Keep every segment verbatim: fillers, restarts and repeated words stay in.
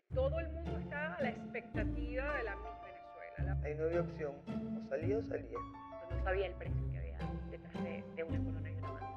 Todo el mundo está a la expectativa de la Miss Venezuela. Ahí no había opción, o salía o salía. La... No sabía el precio que había detrás de, de una corona y una banda.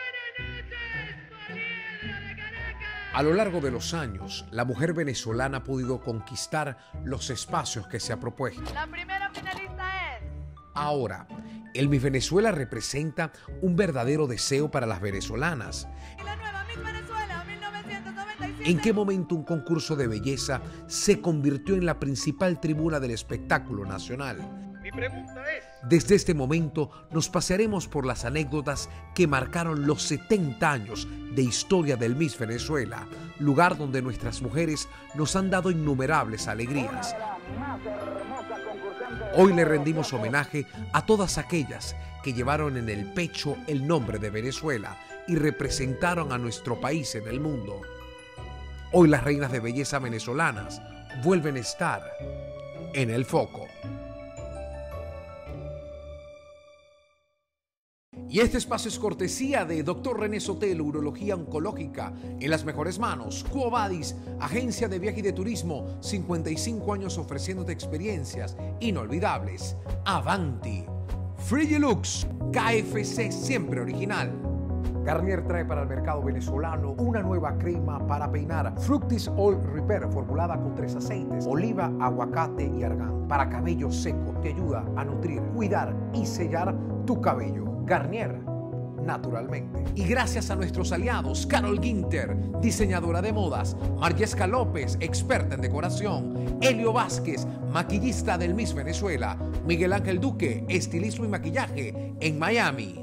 A lo largo de los años, la mujer venezolana ha podido conquistar los espacios que se ha propuesto. La primera finalista es... Ahora, el Miss Venezuela representa un verdadero deseo para las venezolanas. La nueva Miss Venezuela mil novecientos noventa y siete. ¿En qué momento un concurso de belleza se convirtió en la principal tribuna del espectáculo nacional? Mi pregunta es... Desde este momento nos pasearemos por las anécdotas que marcaron los setenta años de historia del Miss Venezuela, lugar donde nuestras mujeres nos han dado innumerables alegrías. Hoy le rendimos homenaje a todas aquellas que llevaron en el pecho el nombre de Venezuela y representaron a nuestro país en el mundo. Hoy las reinas de belleza venezolanas vuelven a estar en el foco. Y este espacio es cortesía de doctor René Sotelo, Urología Oncológica, en las mejores manos. Quo Vadis, agencia de viaje y de turismo, cincuenta y cinco años ofreciéndote experiencias inolvidables. Avanti, Frigilux, K F C siempre original. Garnier trae para el mercado venezolano una nueva crema para peinar, Fructis All Repair, formulada con tres aceites, oliva, aguacate y argán. Para cabello seco, te ayuda a nutrir, cuidar y sellar tu cabello. Garnier, naturalmente. Y gracias a nuestros aliados, Carol Ginter, diseñadora de modas, Margesca López, experta en decoración, Helio Vázquez, maquillista del Miss Venezuela, Miguel Ángel Duque, estilismo y maquillaje en Miami.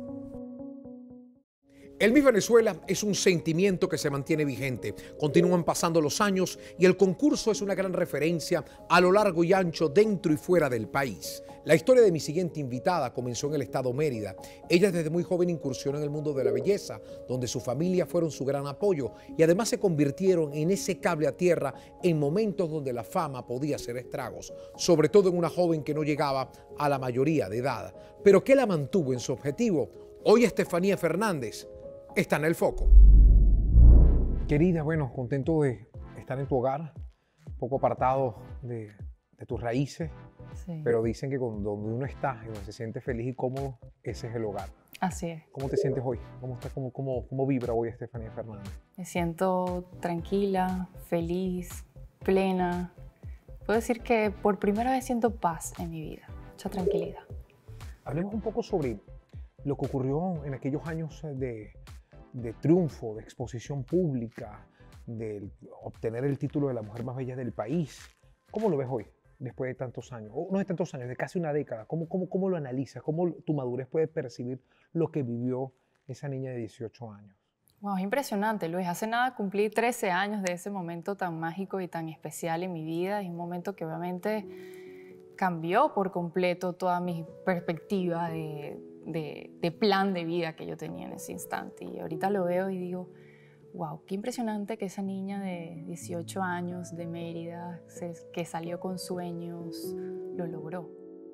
El Miss Venezuela es un sentimiento que se mantiene vigente. Continúan pasando los años y el concurso es una gran referencia a lo largo y ancho dentro y fuera del país. La historia de mi siguiente invitada comenzó en el estado Mérida. Ella desde muy joven incursionó en el mundo de la belleza, donde su familia fueron su gran apoyo y además se convirtieron en ese cable a tierra en momentos donde la fama podía hacer estragos, sobre todo en una joven que no llegaba a la mayoría de edad. Pero ¿qué la mantuvo en su objetivo? Hoy Estefanía Fernández está en el foco. Querida, bueno, contento de estar en tu hogar, un poco apartado de, de tus raíces, sí. Pero dicen que cuando donde uno está y donde se siente feliz y cómodo, ese es el hogar. Así es. ¿Cómo te sientes hoy? ¿Cómo, estás, cómo, cómo, cómo vibra hoy Estefanía Fernández? Me siento tranquila, feliz, plena. Puedo decir que por primera vez siento paz en mi vida, mucha tranquilidad. Hablemos un poco sobre lo que ocurrió en aquellos años de... de triunfo, de exposición pública, de obtener el título de la mujer más bella del país. ¿Cómo lo ves hoy, después de tantos años? O no de tantos años, de casi una década. ¿Cómo, cómo, cómo lo analizas? ¿Cómo tu madurez puede percibir lo que vivió esa niña de dieciocho años? Wow, es impresionante, Luis. Hace nada cumplí trece años de ese momento tan mágico y tan especial en mi vida. Y un momento que obviamente cambió por completo toda mi perspectiva de De, de plan de vida que yo tenía en ese instante. Y ahorita lo veo y digo, wow, qué impresionante que esa niña de dieciocho años de Mérida, se, que salió con sueños, lo logró.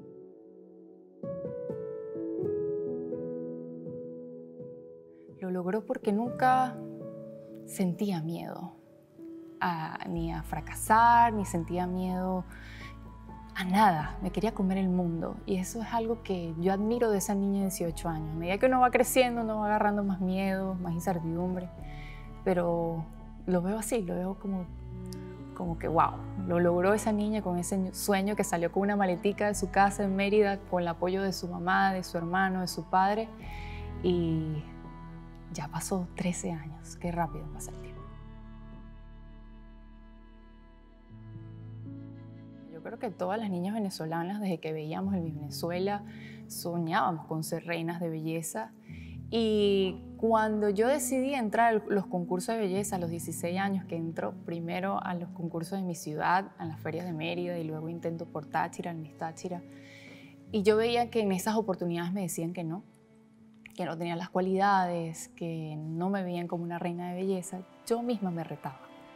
Lo logró porque nunca sentía miedo a, ni a fracasar, ni sentía miedo a nada, me quería comer el mundo. Y eso es algo que yo admiro de esa niña de dieciocho años. A medida que uno va creciendo, uno va agarrando más miedo, más incertidumbre, pero lo veo así, lo veo como, como que wow, lo logró esa niña con ese sueño, que salió con una maletica de su casa en Mérida, con el apoyo de su mamá, de su hermano, de su padre, y ya pasó trece años, qué rápido pasa el tiempo. Yo creo que todas las niñas venezolanas, desde que veíamos el Miss Venezuela, soñábamos con ser reinas de belleza. Y cuando yo decidí entrar a los concursos de belleza a los dieciséis años, que entro primero a los concursos de mi ciudad, a las ferias de Mérida, y luego intento por Táchira, el Miss Táchira, y yo veía que en esas oportunidades me decían que no, que no tenía las cualidades, que no me veían como una reina de belleza, yo misma me retaba.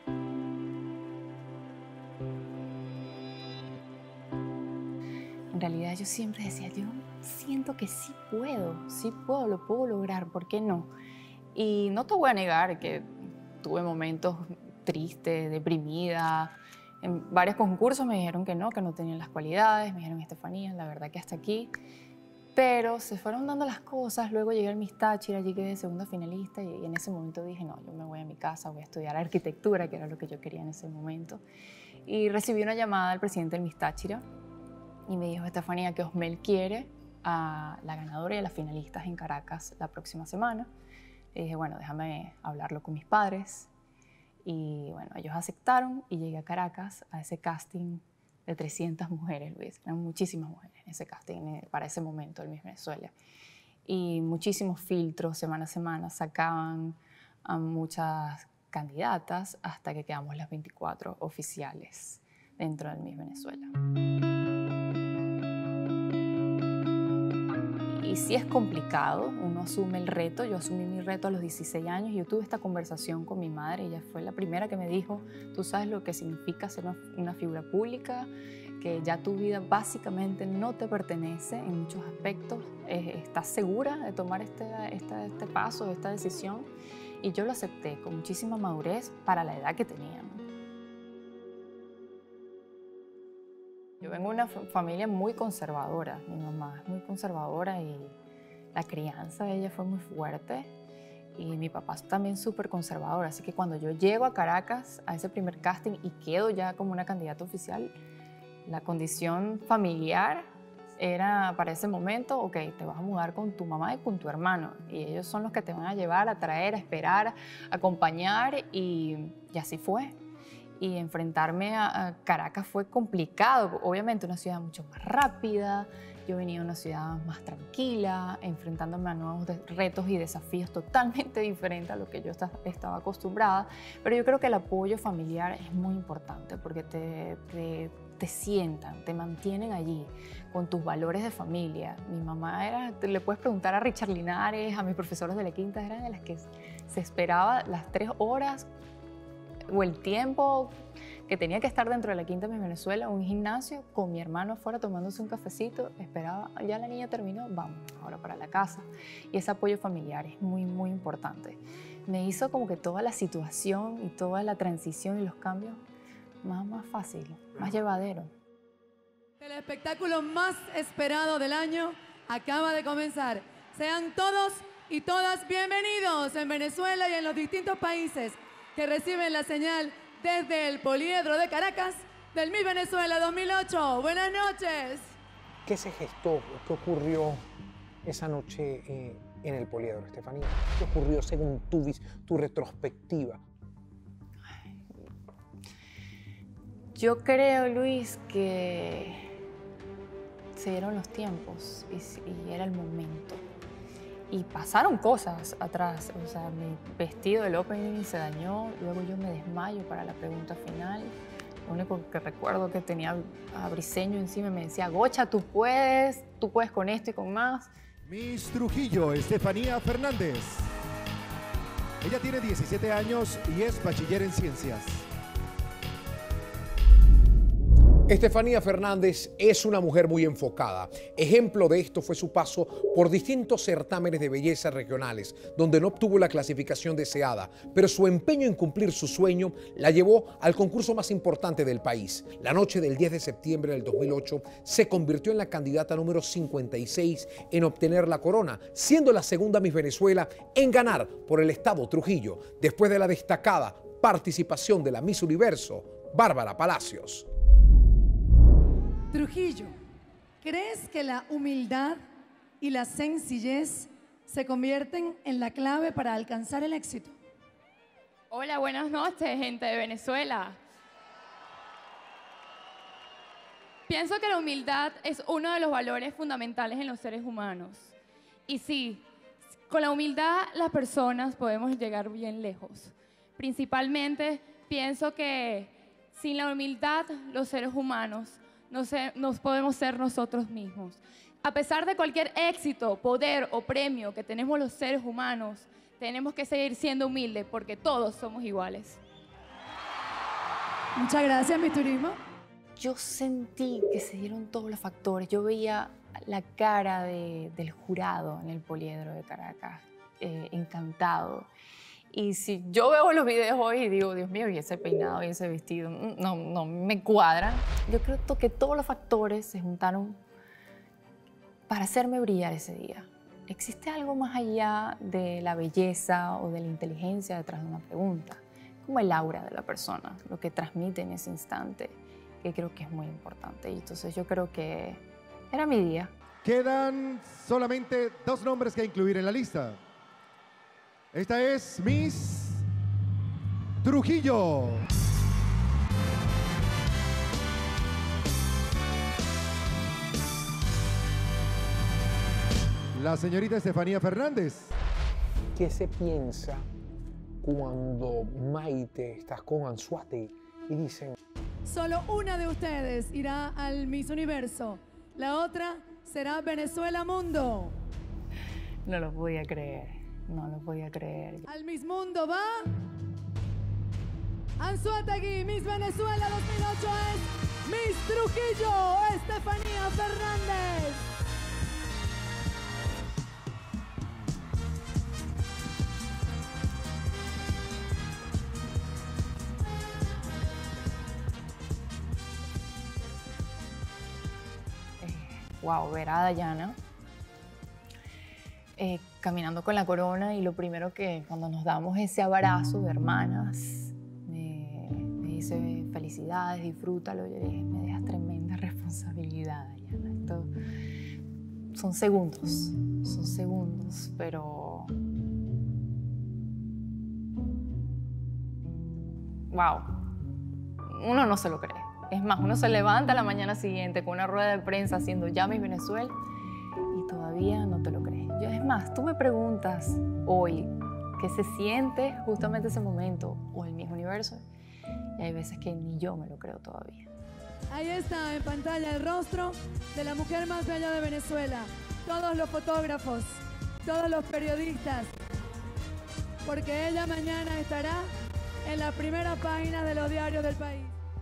En realidad yo siempre decía, yo siento que sí puedo, sí puedo, lo puedo lograr, ¿por qué no? Y no te voy a negar que tuve momentos triste, deprimida. En varios concursos me dijeron que no, que no tenían las cualidades. Me dijeron, Estefanía, la verdad que hasta aquí. Pero se fueron dando las cosas. Luego llegué al Miss Táchira, allí quedé segunda finalista y, y en ese momento dije, no, yo me voy a mi casa, voy a estudiar arquitectura, que era lo que yo quería en ese momento. Y recibí una llamada del presidente del Miss Táchira y me dijo, Estefanía, que Osmel quiere a la ganadora y a las finalistas en Caracas la próxima semana. Y dije, bueno, déjame hablarlo con mis padres. Y bueno, ellos aceptaron y llegué a Caracas a ese casting de trescientas mujeres, Luis. Eran muchísimas mujeres en ese casting para ese momento del Miss Venezuela. Y muchísimos filtros, semana a semana, sacaban a muchas candidatas hasta que quedamos las veinticuatro oficiales dentro del Miss Venezuela. Y sí es complicado, uno asume el reto. Yo asumí mi reto a los dieciséis años y yo tuve esta conversación con mi madre. Ella fue la primera que me dijo, tú sabes lo que significa ser una, una figura pública, que ya tu vida básicamente no te pertenece en muchos aspectos. Eh, ¿Estás segura de tomar este, este, este paso, esta decisión? Y yo lo acepté con muchísima madurez para la edad que tenía, ¿no? Yo vengo de una familia muy conservadora. Mi mamá es muy conservadora y la crianza de ella fue muy fuerte. Y mi papá es también súper conservador. Así que cuando yo llego a Caracas, a ese primer casting y quedo ya como una candidata oficial, la condición familiar era para ese momento, ok, te vas a mudar con tu mamá y con tu hermano. Y ellos son los que te van a llevar, a traer, a esperar, a acompañar. Y, y así fue. Y enfrentarme a, a Caracas fue complicado. Obviamente una ciudad mucho más rápida. Yo venía de una ciudad más tranquila, enfrentándome a nuevos retos y desafíos totalmente diferentes a lo que yo estaba acostumbrada. Pero yo creo que el apoyo familiar es muy importante porque te, te, te sientan, te mantienen allí con tus valores de familia. Mi mamá era, le puedes preguntar a Richard Linares, a mis profesores de la quinta, eran de las que se esperaba las tres horas o el tiempo que tenía que estar dentro de la quinta Miss Venezuela, un gimnasio, con mi hermano afuera tomándose un cafecito, esperaba, ya la niña terminó, vamos, ahora para la casa. Y ese apoyo familiar es muy, muy importante. Me hizo como que toda la situación y toda la transición y los cambios más, más fácil, más llevadero. El espectáculo más esperado del año acaba de comenzar. Sean todos y todas bienvenidos en Venezuela y en los distintos países que reciben la señal desde el Poliedro de Caracas del Miss Venezuela dos mil ocho. Buenas noches. ¿Qué se gestó? ¿Qué ocurrió esa noche eh, en el Poliedro, Estefanía? ¿Qué ocurrió según tu, tu retrospectiva? Yo creo, Luis, que se dieron los tiempos y, y era el momento. Y pasaron cosas atrás, o sea, mi vestido del opening se dañó, luego yo me desmayo para la pregunta final. Lo único que recuerdo que tenía a Briseño encima y me decía, Gocha, tú puedes, tú puedes con esto y con más. Miss Trujillo, Estefanía Fernández. Ella tiene diecisiete años y es bachiller en ciencias. Estefanía Fernández es una mujer muy enfocada. Ejemplo de esto fue su paso por distintos certámenes de belleza regionales, donde no obtuvo la clasificación deseada, pero su empeño en cumplir su sueño la llevó al concurso más importante del país. La noche del diez de septiembre del dos mil ocho se convirtió en la candidata número cincuenta y seis en obtener la corona, siendo la segunda Miss Venezuela en ganar por el estado Trujillo, después de la destacada participación de la Miss Universo, Bárbara Palacios. Trujillo, ¿crees que la humildad y la sencillez se convierten en la clave para alcanzar el éxito? Hola, buenas noches, gente de Venezuela. Pienso que la humildad es uno de los valores fundamentales en los seres humanos. Y sí, con la humildad las personas podemos llegar bien lejos. Principalmente pienso que sin la humildad los seres humanos no se, nos podemos ser nosotros mismos. A pesar de cualquier éxito, poder o premio que tenemos los seres humanos, tenemos que seguir siendo humildes porque todos somos iguales. Muchas gracias, Miss Turismo. Yo sentí que se dieron todos los factores. Yo veía la cara de, del jurado en el Poliedro de Caracas, eh, encantado. Y si yo veo los videos hoy y digo, Dios mío, y ese peinado y ese vestido, no, no me cuadran. Yo creo que todos los factores se juntaron para hacerme brillar ese día. ¿Existe algo más allá de la belleza o de la inteligencia detrás de una pregunta? Como el aura de la persona, lo que transmite en ese instante, que creo que es muy importante. Y entonces yo creo que era mi día. Quedan solamente dos nombres que incluir en la lista. Esta es Miss Trujillo. La señorita Estefanía Fernández. ¿Qué se piensa cuando Maite estás con Anzoátegui y dicen... Solo una de ustedes irá al Miss Universo. La otra será Venezuela Mundo. No lo podía creer, no lo podía creer. Al Miss Mundo va... Anzoátegui, Miss Venezuela dos mil ocho es Miss Trujillo, Estefanía Fernández. Wow, ver a Dayana eh, caminando con la corona y lo primero que cuando nos damos ese abrazo de hermanas, me, me dice felicidades, disfrútalo. Yo le dije, me dejas tremenda responsabilidad, Dayana. Esto son segundos, son segundos, pero... Wow, uno no se lo cree. Es más, uno se levanta la mañana siguiente con una rueda de prensa haciendo ya Miss Venezuela y todavía no te lo crees. Yo, es más, tú me preguntas hoy qué se siente justamente ese momento o el Miss Universo y hay veces que ni yo me lo creo todavía. Ahí está en pantalla el rostro de la mujer más bella de Venezuela. Todos los fotógrafos, todos los periodistas, porque ella mañana estará en la primera página de los diarios del país.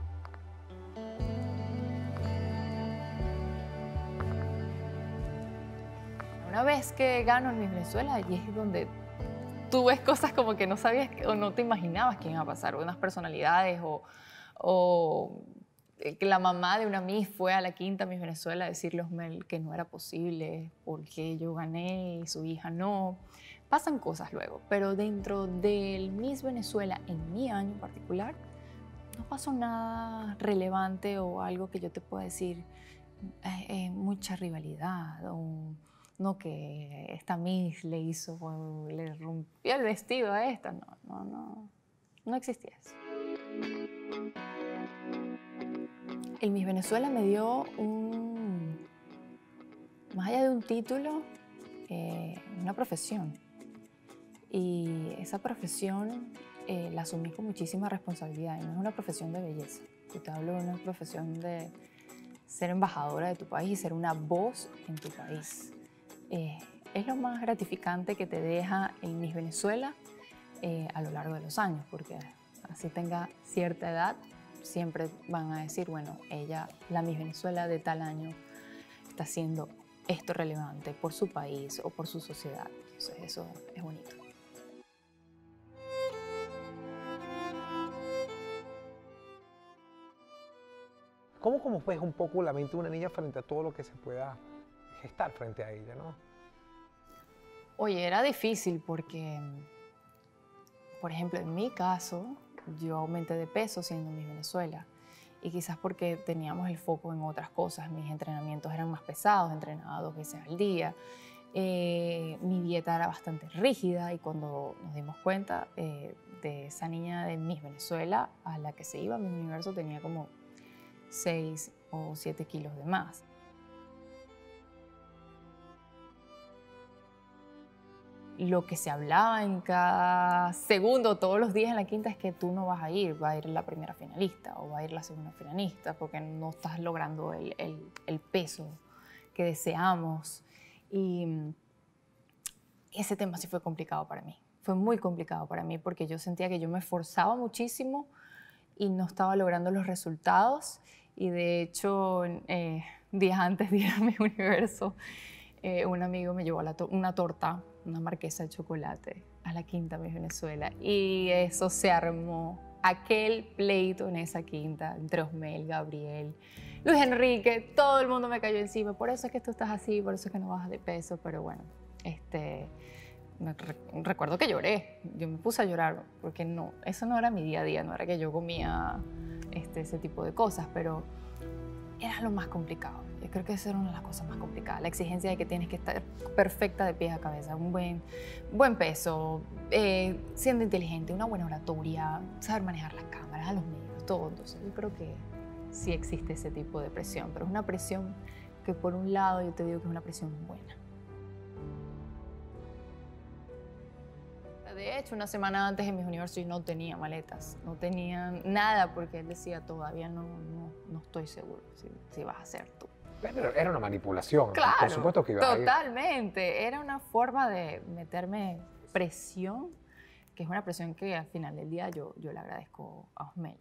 Una vez que gano en Miss Venezuela, allí es donde tú ves cosas como que no sabías o no te imaginabas que iban a pasar, unas personalidades o, o que la mamá de una Miss fue a la quinta Miss Venezuela a decirles que no era posible porque yo gané y su hija no. Pasan cosas luego, pero dentro del Miss Venezuela, en mi año en particular, no pasó nada relevante o algo que yo te pueda decir, eh, eh, mucha rivalidad o... No que esta Miss le hizo, le rompió el vestido a esta. No, no, no. No existía eso. El Miss Venezuela me dio un... Más allá de un título, eh, una profesión. Y esa profesión eh, la asumí con muchísima responsabilidad. Y no es una profesión de belleza. Yo te hablo de una profesión de ser embajadora de tu país y ser una voz en tu país. Eh, es lo más gratificante que te deja el Miss Venezuela eh, a lo largo de los años, porque así tenga cierta edad, siempre van a decir, bueno, ella, la Miss Venezuela de tal año, está haciendo esto relevante por su país o por su sociedad. Entonces eso es bonito. ¿Cómo, cómo ves un poco la mente de una niña frente a todo lo que se pueda estar frente a ella, ¿no? Oye, era difícil porque, por ejemplo, en mi caso, yo aumenté de peso siendo Miss Venezuela y quizás porque teníamos el foco en otras cosas. Mis entrenamientos eran más pesados, entrenaba dos veces al día. Eh, mi dieta era bastante rígida y cuando nos dimos cuenta eh, de esa niña de Miss Venezuela a la que se iba a Miss Universo tenía como seis o siete kilos de más. Lo que se hablaba en cada segundo, todos los días en la quinta, es que tú no vas a ir, va a ir la primera finalista o va a ir la segunda finalista porque no estás logrando el, el, el peso que deseamos. Y ese tema sí fue complicado para mí, fue muy complicado para mí porque yo sentía que yo me esforzaba muchísimo y no estaba logrando los resultados. Y de hecho, eh, días antes de ir a Miss Universo, eh, un amigo me llevó la to una torta, una marquesa de chocolate, a la quinta Miss Venezuela y eso se armó. Aquel pleito en esa quinta entre Osmel, Gabriel, Luis Enrique, todo el mundo me cayó encima. Por eso es que tú estás así, por eso es que no bajas de peso. Pero bueno, este, me re recuerdo que lloré. Yo me puse a llorar porque no, eso no era mi día a día, no era que yo comía este, ese tipo de cosas, pero era lo más complicado. Yo creo que esa era una de las cosas más complicadas. La exigencia de que tienes que estar perfecta de pies a cabeza, un buen, buen peso, eh, siendo inteligente, una buena oratoria, saber manejar las cámaras, a los medios, todo. Entonces yo creo que sí existe ese tipo de presión, pero es una presión que por un lado yo te digo que es una presión buena. De hecho, una semana antes en Miss Universo yo no tenía maletas, no tenía nada porque él decía todavía no, no, no estoy seguro si, si vas a ser tú. Pero era una manipulación, claro, por supuesto que iba a ir. Totalmente, era una forma de meterme presión, que es una presión que al final del día yo, yo le agradezco a Osmel.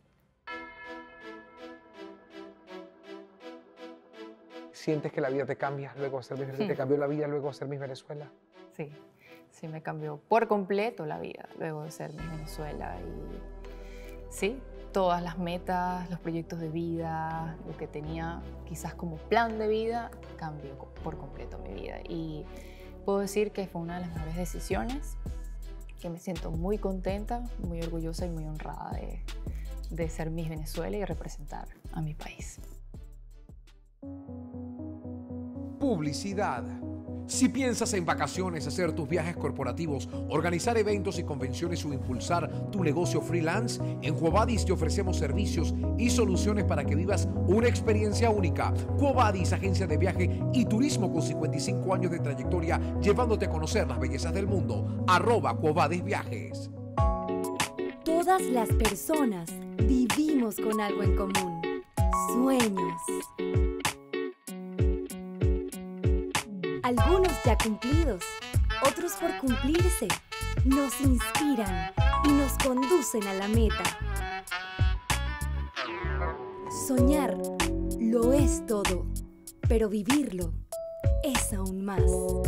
¿Sientes que la vida te cambia luego de ser Miss Venezuela? Sí. ¿Te cambió la vida luego de ser Miss Venezuela? Sí, sí me cambió por completo la vida luego de ser Miss Venezuela. Y sí, todas las metas, los proyectos de vida, lo que tenía quizás como plan de vida, cambió por completo mi vida. Y puedo decir que fue una de las mejores decisiones, que me siento muy contenta, muy orgullosa y muy honrada de, de ser Miss Venezuela y representar a mi país. Publicidad. Si piensas en vacaciones, hacer tus viajes corporativos, organizar eventos y convenciones o impulsar tu negocio freelance, en Quo Vadis te ofrecemos servicios y soluciones para que vivas una experiencia única. Quo Vadis, agencia de viaje y turismo con cincuenta y cinco años de trayectoria, llevándote a conocer las bellezas del mundo. Arroba Quo Vadis Viajes. Todas las personas vivimos con algo en común. Sueños. Algunos ya cumplidos, otros por cumplirse, nos inspiran y nos conducen a la meta. Soñar lo es todo, pero vivirlo es aún más.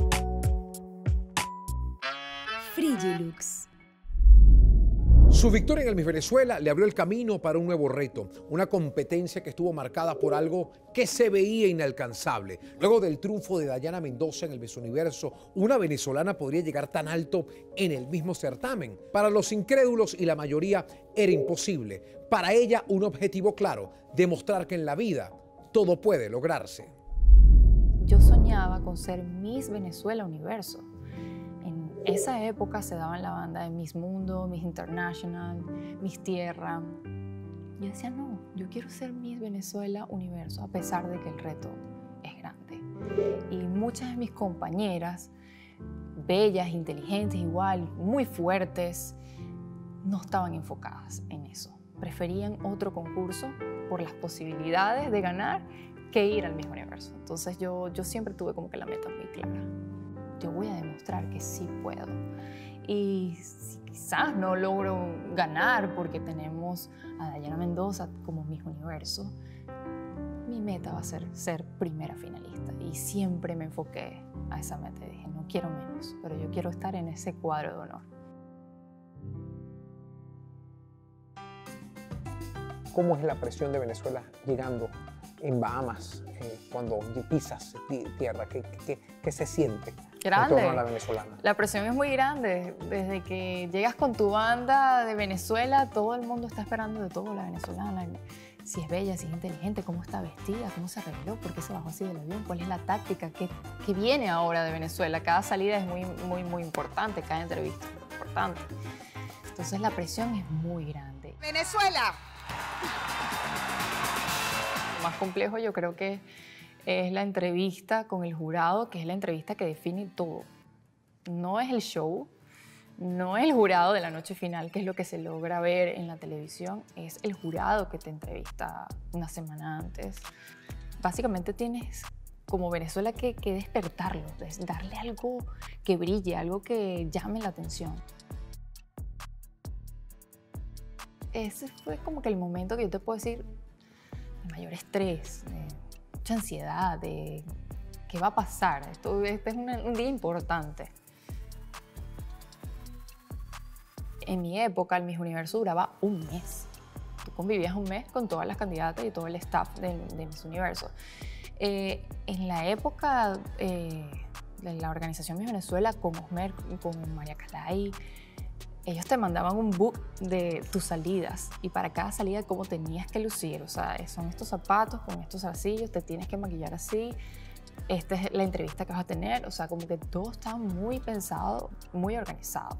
Frigilux. Su victoria en el Miss Venezuela le abrió el camino para un nuevo reto, una competencia que estuvo marcada por algo que se veía inalcanzable. Luego del triunfo de Dayana Mendoza en el Miss Universo, una venezolana podría llegar tan alto en el mismo certamen. Para los incrédulos y la mayoría era imposible. Para ella, un objetivo claro, demostrar que en la vida todo puede lograrse. Yo soñaba con ser Miss Venezuela Universo. En esa época se daban la banda de Miss Mundo, Miss International, Miss Tierra. Yo decía, no, yo quiero ser Miss Venezuela Universo, a pesar de que el reto es grande. Y muchas de mis compañeras, bellas, inteligentes, igual, muy fuertes, no estaban enfocadas en eso. Preferían otro concurso por las posibilidades de ganar que ir al Miss Universo. Entonces yo, yo siempre tuve como que la meta muy clara. Yo voy a demostrar que sí puedo. Y si quizás no logro ganar porque tenemos a Dayana Mendoza como Miss Universo, mi meta va a ser ser primera finalista. Y siempre me enfoqué a esa meta y dije, no quiero menos, pero yo quiero estar en ese cuadro de honor. ¿Cómo es la presión de Venezuela llegando en Bahamas, eh, cuando pisas tierra? ¿Qué, qué, qué se siente? Grande. En torno a la venezolana. La presión es muy grande. Desde que llegas con tu banda de Venezuela, todo el mundo está esperando de todo la venezolana. Si es bella, si es inteligente, cómo está vestida, cómo se arregló, por qué se bajó así del avión, cuál es la táctica, qué, qué viene ahora de Venezuela. Cada salida es muy, muy, muy importante, cada entrevista es muy importante. Entonces la presión es muy grande. Venezuela. Lo más complejo yo creo que es la entrevista con el jurado, que es la entrevista que define todo. No es el show, no es el jurado de la noche final, que es lo que se logra ver en la televisión, es el jurado que te entrevista una semana antes. Básicamente tienes como Venezuela que, que despertarlo, darle algo que brille, algo que llame la atención. Ese fue como que el momento que yo te puedo decir de mayor estrés, de mucha ansiedad, de qué va a pasar. Esto, este es una, un día importante. En mi época, el Miss Universo duraba un mes. Tú convivías un mes con todas las candidatas y todo el staff de, de Miss Universo. Eh, en la época eh, de la organización Miss Venezuela, con Osmer, con María Calay, ellos te mandaban un book de tus salidas y para cada salida cómo tenías que lucir. O sea, son estos zapatos con estos zarcillos, te tienes que maquillar así, esta es la entrevista que vas a tener. O sea, como que todo estaba muy pensado, muy organizado.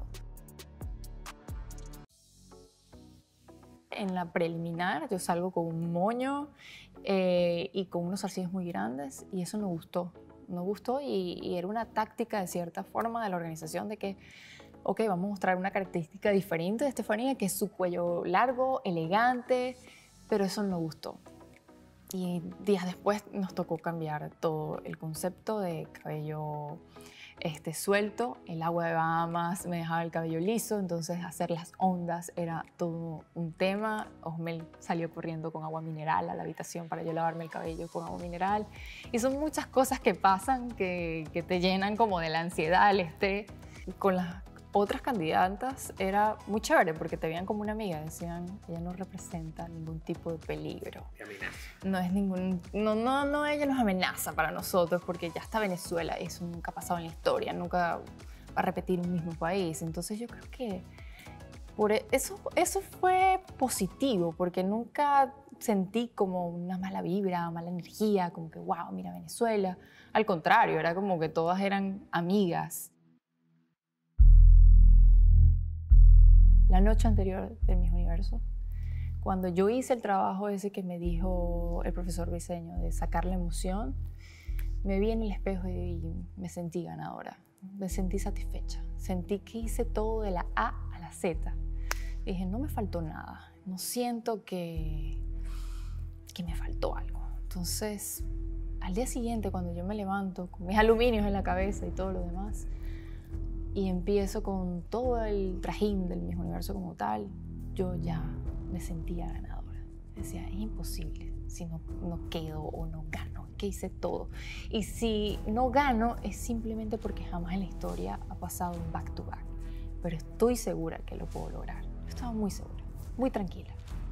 En la preliminar yo salgo con un moño eh, y con unos zarcillos muy grandes y eso no gustó. No gustó y, y era una táctica de cierta forma de la organización de que ok, vamos a mostrar una característica diferente de Estefanía, que es su cuello largo, elegante, pero eso no gustó. Y días después nos tocó cambiar todo el concepto de cabello este, suelto. El agua de Bahamas me dejaba el cabello liso, entonces hacer las ondas era todo un tema. Osmel salió corriendo con agua mineral a la habitación para yo lavarme el cabello con agua mineral. Y son muchas cosas que pasan que, que te llenan como de la ansiedad, el estrés. Con las otras candidatas era muy chévere porque te veían como una amiga, decían, ella no representa ningún tipo de peligro. ¿Qué amenaza? No es ningún, no, no, no, ella nos amenaza para nosotros porque ya está Venezuela, eso nunca ha pasado en la historia, nunca va a repetir un mismo país. Entonces yo creo que por eso, eso fue positivo porque nunca sentí como una mala vibra, mala energía, como que wow, mira Venezuela. Al contrario, era como que todas eran amigas. La noche anterior de Miss Universo, cuando yo hice el trabajo ese que me dijo el profesor Briceño de sacar la emoción, me vi en el espejo y me sentí ganadora, me sentí satisfecha, sentí que hice todo de la A a la Z. Y dije, no me faltó nada, no siento que, que me faltó algo. Entonces, al día siguiente, cuando yo me levanto con mis aluminios en la cabeza y todo lo demás, y empiezo con todo el trajín del Miss Universo como tal, yo ya me sentía ganadora. Decía, es imposible si no, no quedo o no gano, que hice todo. Y si no gano es simplemente porque jamás en la historia ha pasado un back to back. Pero estoy segura que lo puedo lograr. Yo estaba muy segura, muy tranquila.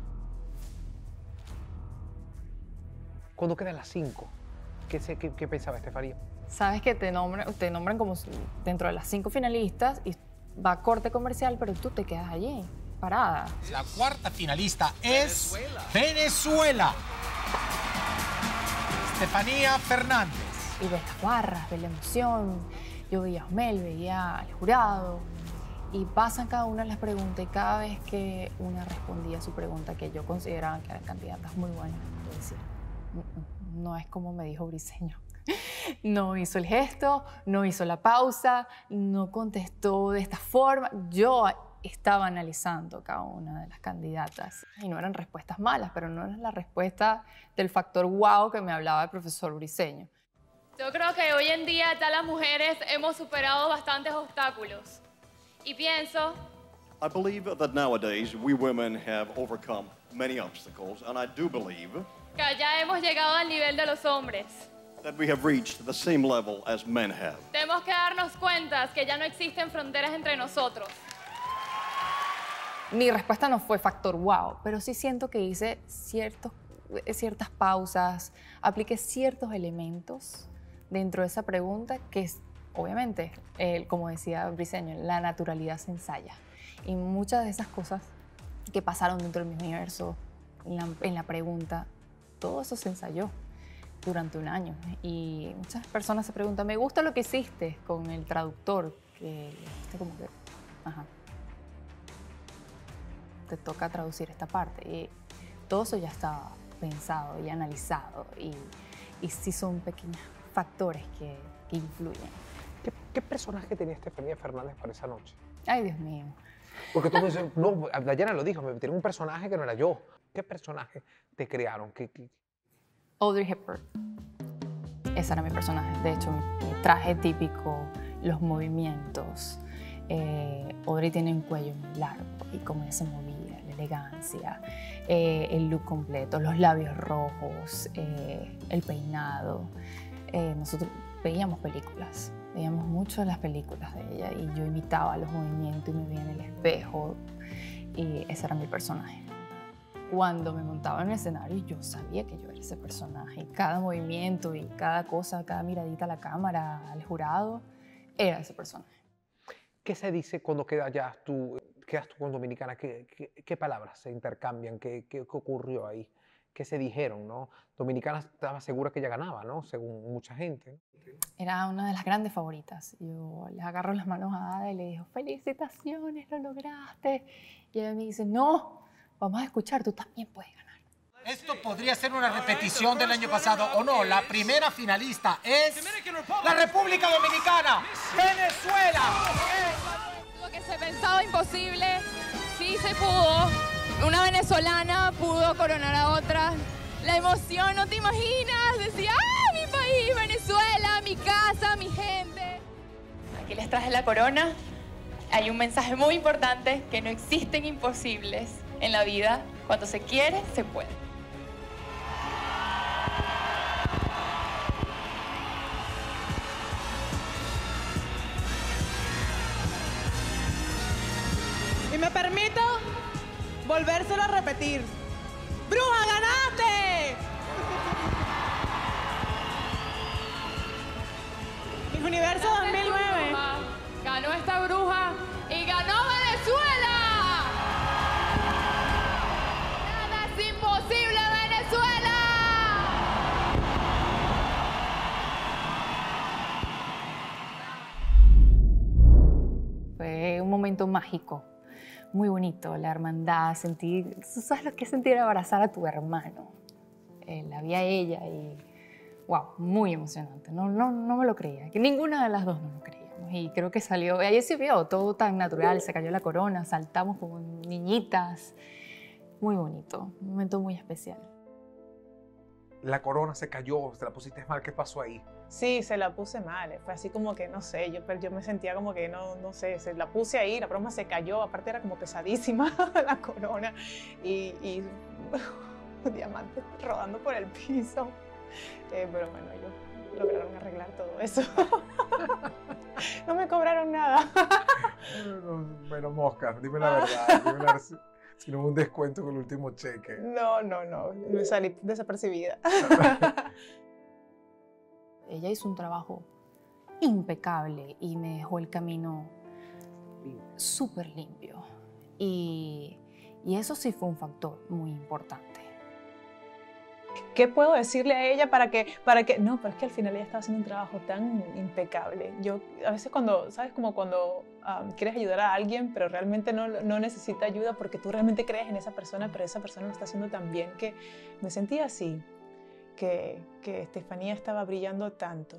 Cuando quedan las cinco, ¿qué, sé, qué, qué pensaba Estefanía? Sabes que te nombran, te nombran como dentro de las cinco finalistas y va a corte comercial, pero tú te quedas allí, parada. La cuarta finalista es Venezuela. Venezuela. Estefanía Fernández. Y ves las barras, ves la emoción. Yo veía a Osmel, veía al jurado. Y pasan cada una de las preguntas y cada vez que una respondía a su pregunta, que yo consideraba que eran candidatas muy buenas, yo decía, no es como me dijo Briceño. No hizo el gesto, no hizo la pausa, no contestó de esta forma. Yo estaba analizando cada una de las candidatas y no eran respuestas malas, pero no era la respuesta del factor wow que me hablaba el profesor Briceño. Yo creo que hoy en día ya las mujeres hemos superado bastantes obstáculos y pienso I believe that nowadays we women have overcome many obstacles, and I do believe que ya hemos llegado al nivel de los hombres. that we have reached the same level as men have. Tenemos que darnos cuenta que ya no existen fronteras entre nosotros. Mi respuesta no fue factor wow, pero sí siento que hice ciertos, ciertas pausas, apliqué ciertos elementos dentro de esa pregunta que es, obviamente, eh, como decía Briceño, la naturalidad se ensaya. Y muchas de esas cosas que pasaron dentro de mi universo, en la, en la pregunta, todo eso se ensayó durante un año. Y muchas personas se preguntan, me gusta lo que hiciste con el traductor, que dijiste como que, ajá, te toca traducir esta parte. Y todo eso ya estaba pensado y analizado. Y, y sí son pequeños factores que, que influyen. ¿Qué, ¿Qué personaje tenía Estefanía Fernández para esa noche? Ay, Dios mío. Porque tú me dices, no, Dayana lo dijo, me metieron un personaje que no era yo. ¿Qué personaje te crearon? ¿Qué, qué? Audrey Hepburn. Ese era mi personaje. De hecho, mi traje típico, los movimientos. Eh, Audrey tiene un cuello muy largo y cómo ella se movía, la elegancia, eh, el look completo, los labios rojos, eh, el peinado. Eh, nosotros veíamos películas Veíamos mucho las películas de ella y yo imitaba los movimientos y me veía en el espejo y ese era mi personaje. Cuando me montaba en el escenario yo sabía que yo era ese personaje y cada movimiento y cada cosa, cada miradita a la cámara, al jurado, era ese personaje. ¿Qué se dice cuando quedas ya tú, quedas tú con Dominicana? ¿Qué, qué, qué palabras se intercambian? ¿Qué, qué, qué ocurrió ahí? ¿Qué se dijeron, no? Dominicana estaba segura que ella ganaba, ¿no? Según mucha gente. Era una de las grandes favoritas. Yo le agarro las manos a Ada y le digo, felicitaciones, lo lograste. Y ella me dice, no, vamos a escuchar, tú también puedes ganar. Esto podría ser una repetición del año pasado, ¿o no? La primera finalista es la República Dominicana, Venezuela. Lo que se pensaba imposible, sí se pudo. Una venezolana pudo coronar a otra. La emoción, no te imaginas. Decía, ¡ah, mi país, Venezuela, mi casa, mi gente! Aquí les traje la corona. Hay un mensaje muy importante, que no existen imposibles en la vida. Cuando se quiere, se puede. Y me permito volvérselo a repetir. ¡Bruja, ganaste! Miss Universo dos mil nueve. Ganó esta bruja y ganó Venezuela. Nada es imposible, Venezuela. Fue un momento mágico. Muy bonito, la hermandad, sentí, ¿tú sabes lo que es sentir abrazar a tu hermano? Eh, la vi a ella y, wow, muy emocionante, no, no, no me lo creía, que ninguna de las dos no lo creíamos y creo que salió, ahí se vio todo tan natural, se cayó la corona, saltamos como niñitas, muy bonito, un momento muy especial. La corona se cayó, te la pusiste mal, ¿qué pasó ahí? Sí, se la puse mal, fue así como que, no sé, yo, yo me sentía como que, no, no sé, se la puse ahí, la broma se cayó, aparte era como pesadísima la corona y, y diamantes rodando por el piso, eh, pero bueno, ellos lograron arreglar todo eso. No me cobraron nada. Bueno, mosca, dime la verdad, dime la verdad. Si no hubo un descuento con el último cheque. No, no, no, me salí desapercibida. Ella hizo un trabajo impecable y me dejó el camino súper limpio. Y, y eso sí fue un factor muy importante. ¿Qué puedo decirle a ella para que, para que... No, pero es que al final ella estaba haciendo un trabajo tan impecable. Yo a veces cuando, ¿sabes? Como cuando um, quieres ayudar a alguien, pero realmente no, no necesita ayuda porque tú realmente crees en esa persona, pero esa persona lo está haciendo tan bien que me sentía así. Que, que Estefanía estaba brillando tanto.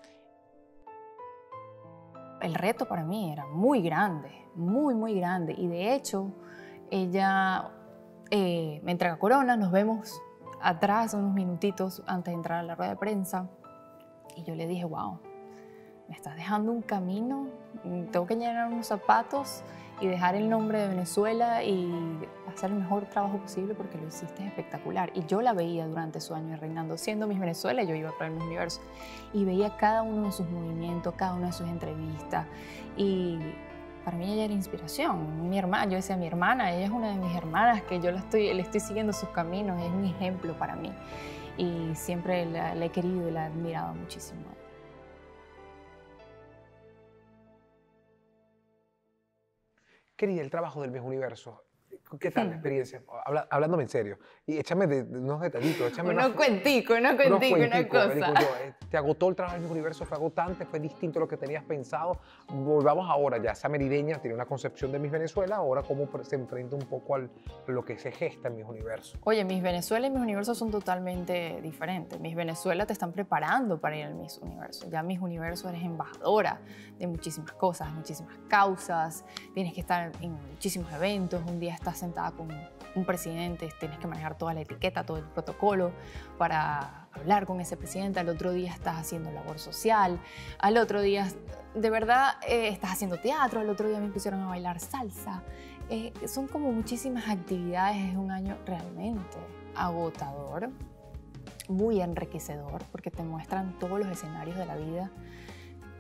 El reto para mí era muy grande, muy, muy grande. Y de hecho, ella eh, me entrega corona, nos vemos atrás unos minutitos antes de entrar a la rueda de prensa. Y yo le dije, wow, me estás dejando un camino, tengo que llenar unos zapatos y dejar el nombre de Venezuela y hacer el mejor trabajo posible porque lo hiciste espectacular. Y yo la veía durante su año reinando, siendo Miss Venezuela, yo iba para el Miss Universo, y veía cada uno de sus movimientos, cada una de sus entrevistas, y para mí ella era inspiración. Mi hermana, yo decía, mi hermana, ella es una de mis hermanas que yo la estoy, le estoy siguiendo sus caminos, es un ejemplo para mí, y siempre la, la he querido y la he admirado muchísimo. Querida, el trabajo del Miss Universo, ¿qué tal la experiencia? Habla, hablándome en serio. Y échame de, de unos detallitos. Échame unos más, cuenticos, unos cuenticos, una cosa. Digo yo, eh, ¿te agotó el trabajo del Miss Universo? ¿Fue agotante? ¿Fue distinto a lo que tenías pensado? Volvamos ahora ya. Esa merideña tiene una concepción de Miss Venezuela. Ahora, ¿cómo se enfrenta un poco a lo que se gesta en Miss Universo? Oye, Miss Venezuela y Miss Universo son totalmente diferentes. Miss Venezuela te están preparando para ir al Miss Universo. Ya Miss Universo eres embajadora de muchísimas cosas, muchísimas causas. Tienes que estar en muchísimos eventos. Un día estás sentada con un presidente, tienes que manejar toda la etiqueta, todo el protocolo para hablar con ese presidente. Al otro día estás haciendo labor social. Al otro día, de verdad, eh, estás haciendo teatro. Al otro día me pusieron a bailar salsa. Eh, son como muchísimas actividades. Es un año realmente agotador, muy enriquecedor, porque te muestran todos los escenarios de la vida.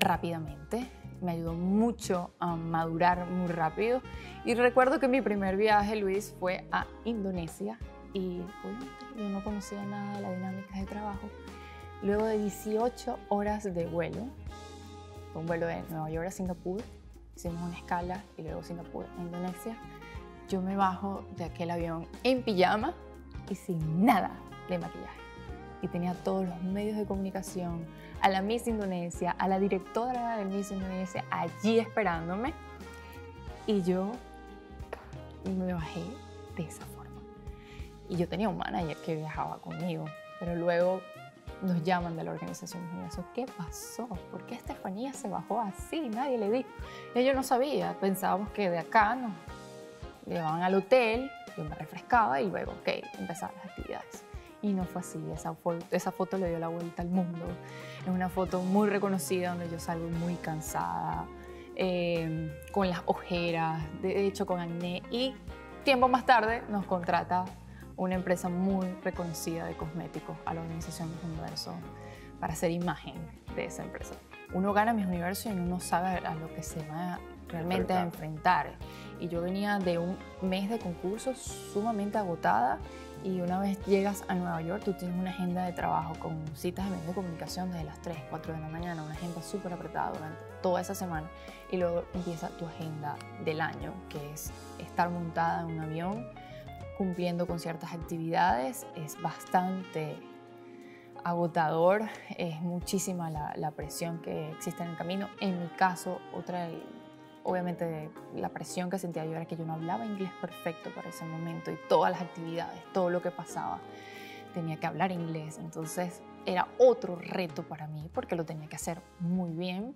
rápidamente. Me ayudó mucho a madurar muy rápido. Y recuerdo que mi primer viaje, Luis, fue a Indonesia. Y obviamente yo no conocía nada de las dinámicas de trabajo. Luego de dieciocho horas de vuelo, un vuelo de Nueva York a Singapur, hicimos una escala y luego Singapur a Indonesia, yo me bajo de aquel avión en pijama y sin nada de maquillaje. Y tenía todos los medios de comunicación, a la Miss Indonesia, a la directora de Miss Indonesia allí esperándome. Y yo me bajé de esa forma. Y yo tenía un manager que viajaba conmigo, pero luego nos llaman de la organización Miss Universo. ¿Qué pasó? ¿Por qué Estefanía se bajó así? Nadie le dijo. Y yo no sabía. Pensábamos que de acá nos llevaban al hotel, yo me refrescaba y luego, ok, empezaban las actividades. Y no fue así. Esa foto, esa foto le dio la vuelta al mundo. Es una foto muy reconocida donde yo salgo muy cansada, eh, con las ojeras, de hecho con acné. Y tiempo más tarde nos contrata una empresa muy reconocida de cosméticos a la organización Miss Universo para hacer imagen de esa empresa. Uno gana Miss Universo y uno no sabe a lo que se va realmente a enfrentar. Y yo venía de un mes de concursos sumamente agotada y una vez llegas a Nueva York tú tienes una agenda de trabajo con citas de medios de comunicación desde las tres, cuatro de la mañana, una agenda súper apretada durante toda esa semana y luego empieza tu agenda del año, que es estar montada en un avión cumpliendo con ciertas actividades. Es bastante agotador, es muchísima la, la presión que existe en el camino. En mi caso, otra, obviamente la presión que sentía yo era que yo no hablaba inglés perfecto para ese momento y todas las actividades, todo lo que pasaba, tenía que hablar inglés. Entonces era otro reto para mí porque lo tenía que hacer muy bien.